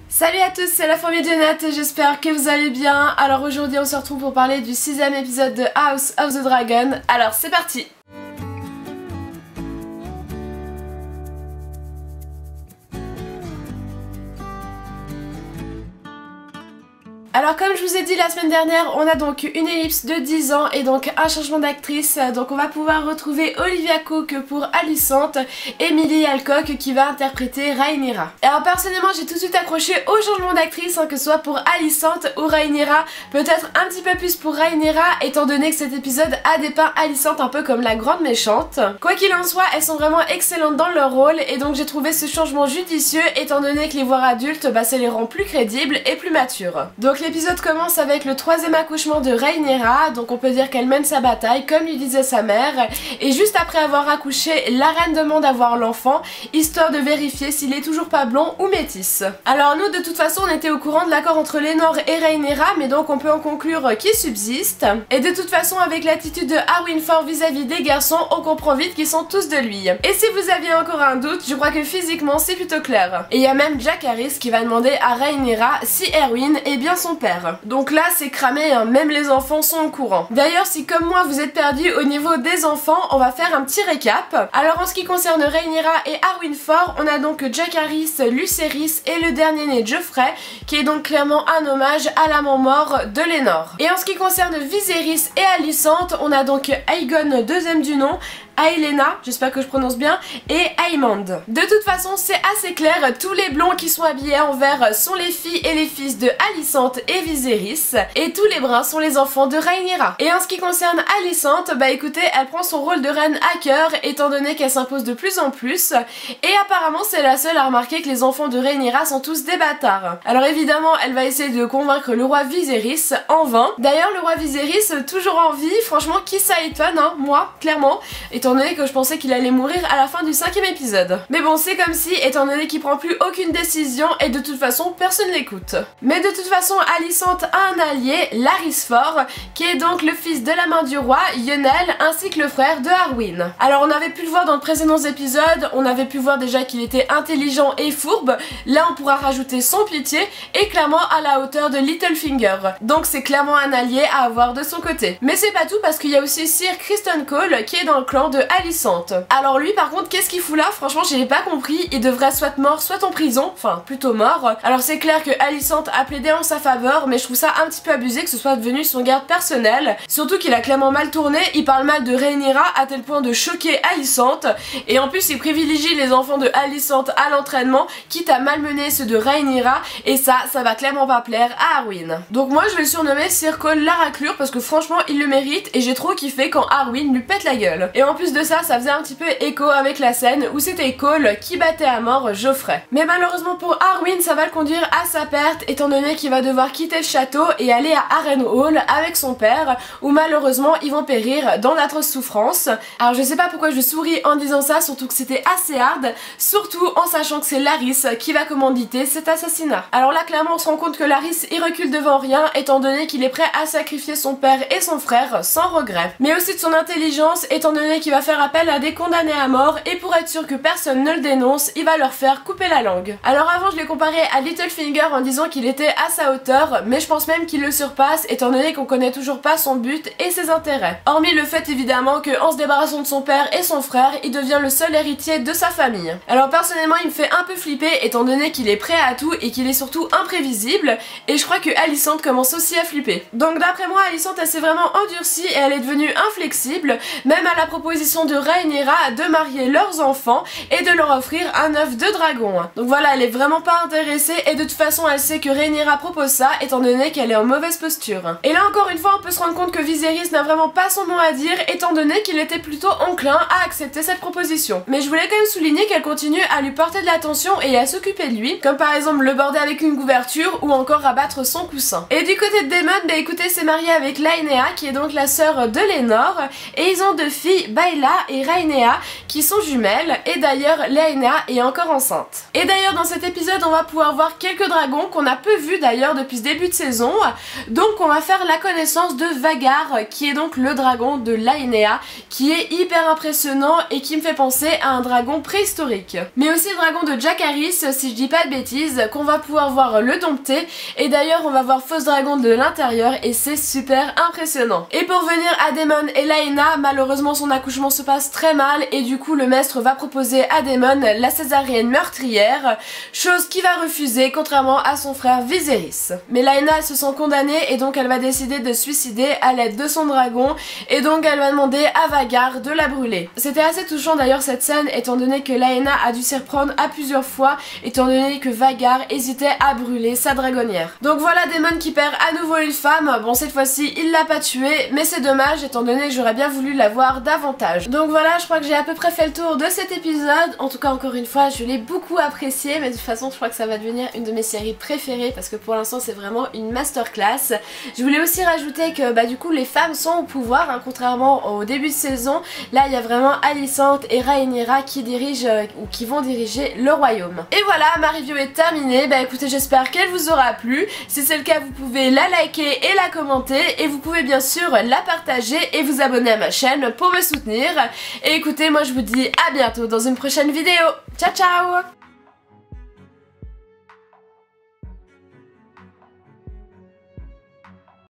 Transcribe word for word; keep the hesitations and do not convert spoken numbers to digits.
Salut à tous, c'est la famille de Nat, j'espère que vous allez bien. Alors aujourd'hui on se retrouve pour parler du sixième épisode de House of the Dragon. Alors c'est parti. Alors comme je vous ai dit la semaine dernière, on a donc une ellipse de dix ans et donc un changement d'actrice. Donc on va pouvoir retrouver Olivia Cooke pour Alicente et Millie Alcock qui va interpréter Rhaenyra. Alors personnellement j'ai tout de suite accroché au changement d'actrice, hein, que ce soit pour Alicente ou Rhaenyra. Peut-être un petit peu plus pour Rhaenyra étant donné que cet épisode a dépeint Alicente un peu comme la grande méchante. Quoi qu'il en soit, elles sont vraiment excellentes dans leur rôle et donc j'ai trouvé ce changement judicieux étant donné que les voix adultes, bah, ça les rend plus crédibles et plus matures. Donc l'épisode commence avec le troisième accouchement de Rhaenyra, donc on peut dire qu'elle mène sa bataille comme lui disait sa mère, et juste après avoir accouché, la reine demande à voir l'enfant, histoire de vérifier s'il est toujours pas blond ou métis. Alors nous de toute façon on était au courant de l'accord entre Laenor et Rhaenyra, mais donc on peut en conclure qu'il subsiste, et de toute façon avec l'attitude de Harwin Ford vis-à-vis des garçons, on comprend vite qu'ils sont tous de lui. Et si vous aviez encore un doute, je crois que physiquement c'est plutôt clair. Et il y a même Jack Harris qui va demander à Rhaenyra si Erwin est bien son père. Donc là c'est cramé, hein, même les enfants sont au courant. D'ailleurs si comme moi vous êtes perdu au niveau des enfants, on va faire un petit récap. Alors en ce qui concerne Rhaenyra et Harwin Ford, on a donc Jack Harris, Lucerys et le dernier né Joffrey, qui est donc clairement un hommage à l'amant mort de Laenor. Et en ce qui concerne Viserys et Alicente, on a donc Aegon deuxième du nom, Aelena, j'espère que je prononce bien, et Aemond. De toute façon, c'est assez clair, tous les blonds qui sont habillés en vert sont les filles et les fils de Alicente et Viserys, et tous les bruns sont les enfants de Rhaenyra. Et en ce qui concerne Alicente, bah écoutez, elle prend son rôle de reine à cœur, étant donné qu'elle s'impose de plus en plus, et apparemment c'est la seule à remarquer que les enfants de Rhaenyra sont tous des bâtards. Alors évidemment, elle va essayer de convaincre le roi Viserys, en vain. D'ailleurs, le roi Viserys, toujours en vie, franchement, qui ça étonne, hein, moi, clairement, étant donné que je pensais qu'il allait mourir à la fin du cinquième épisode. Mais bon, c'est comme si, étant donné qu'il prend plus aucune décision et de toute façon personne l'écoute. Mais de toute façon, Alicente a un allié, Larys Ford, qui est donc le fils de la main du roi, Yonel, ainsi que le frère de Harwin. Alors on avait pu le voir dans de précédents épisodes, on avait pu voir déjà qu'il était intelligent et fourbe, là on pourra rajouter son pitié et clairement à la hauteur de Littlefinger. Donc c'est clairement un allié à avoir de son côté. Mais c'est pas tout parce qu'il y a aussi Sir Criston Cole qui est dans le clan de Alicente. Alors lui par contre qu'est-ce qu'il fout là? Franchement j'ai pas compris, il devrait soit mort soit en prison, enfin plutôt mort. Alors c'est clair que Alicente a plaidé en sa faveur, mais je trouve ça un petit peu abusé que ce soit devenu son garde personnel, surtout qu'il a clairement mal tourné, il parle mal de Rhaenyra à tel point de choquer Alicente, et en plus il privilégie les enfants de Alicente à l'entraînement, quitte à malmener ceux de Rhaenyra, et ça, ça va clairement pas plaire à Harwin. Donc moi je vais le surnommer Sir Cole la raclure parce que franchement il le mérite et j'ai trop kiffé quand Harwin lui pète la gueule. Et en plus de ça, ça faisait un petit peu écho avec la scène où c'était Cole qui battait à mort Joffrey. Mais malheureusement pour Harwin, ça va le conduire à sa perte étant donné qu'il va devoir quitter le château et aller à Harrenhal avec son père où malheureusement ils vont périr dans d'atroces souffrances. Alors je sais pas pourquoi je souris en disant ça, surtout que c'était assez hard, surtout en sachant que c'est Larys qui va commanditer cet assassinat. Alors là clairement on se rend compte que Larys il recule devant rien étant donné qu'il est prêt à sacrifier son père et son frère sans regret. Mais aussi de son intelligence étant donné qu'il va faire appel à des condamnés à mort et pour être sûr que personne ne le dénonce, il va leur faire couper la langue. Alors avant je l'ai comparé à Littlefinger en disant qu'il était à sa hauteur, mais je pense même qu'il le surpasse étant donné qu'on connaît toujours pas son but et ses intérêts. Hormis le fait évidemment que en se débarrassant de son père et son frère, il devient le seul héritier de sa famille. Alors personnellement il me fait un peu flipper étant donné qu'il est prêt à tout et qu'il est surtout imprévisible, et je crois que Alicente commence aussi à flipper. Donc d'après moi Alicente elle s'est vraiment endurcie et elle est devenue inflexible, même à la proposition de Rhaenyra de marier leurs enfants et de leur offrir un œuf de dragon. Donc voilà, elle est vraiment pas intéressée et de toute façon elle sait que Rhaenyra propose ça étant donné qu'elle est en mauvaise posture. Et là encore une fois on peut se rendre compte que Viserys n'a vraiment pas son mot à dire étant donné qu'il était plutôt enclin à accepter cette proposition. Mais je voulais quand même souligner qu'elle continue à lui porter de l'attention et à s'occuper de lui, comme par exemple le border avec une couverture ou encore rabattre son coussin. Et du côté de Daemon, bah écoutez, c'est marié avec Laenea qui est donc la sœur de Laenor et ils ont deux filles, Layla et Rhaenyra qui sont jumelles, et d'ailleurs Rhaenyra est encore enceinte. Et d'ailleurs dans cet épisode on va pouvoir voir quelques dragons qu'on a peu vus d'ailleurs depuis ce début de saison. Donc on va faire la connaissance de Vhagar qui est donc le dragon de Rhaenyra, qui est hyper impressionnant et qui me fait penser à un dragon préhistorique. Mais aussi le dragon de Jacaerys, si je dis pas de bêtises, qu'on va pouvoir voir le dompter, et d'ailleurs on va voir Fausse Dragon de l'intérieur et c'est super impressionnant. Et pour venir à Daemon et Laena, malheureusement son accouchement se passe très mal et du coup le maître va proposer à Daemon la césarienne meurtrière, chose qu'il va refuser contrairement à son frère Viserys. Mais Laena elle se sent condamnée et donc elle va décider de se suicider à l'aide de son dragon, et donc elle va demander à Vhagar de la brûler. C'était assez touchant d'ailleurs cette scène, étant donné que Laena a dû s'y reprendre à plusieurs fois, étant donné que Vhagar hésitait à brûler sa dragonnière. Donc voilà Daemon qui perd à nouveau une femme. Bon, cette fois-ci il l'a pas tuée, mais c'est dommage étant donné que j'aurais bien voulu la voir davantage. Donc voilà, je crois que j'ai à peu près fait le tour de cet épisode. En tout cas encore une fois je l'ai beaucoup apprécié, mais de toute façon je crois que ça va devenir une de mes séries préférées parce que pour l'instant c'est vraiment une masterclass. Je voulais aussi rajouter que bah du coup les femmes sont au pouvoir, hein, contrairement au début de saison. Là il y a vraiment Alicente et Rhaenyra qui dirigent euh, ou qui vont diriger le royaume. Et voilà, ma review est terminée. Bah écoutez, j'espère qu'elle vous aura plu. Si c'est le cas, vous pouvez la liker et la commenter, et vous pouvez bien sûr la partager et vous abonner à ma chaîne pour me soutenir. Et écoutez, moi je vous dis à bientôt dans une prochaine vidéo. Ciao ciao.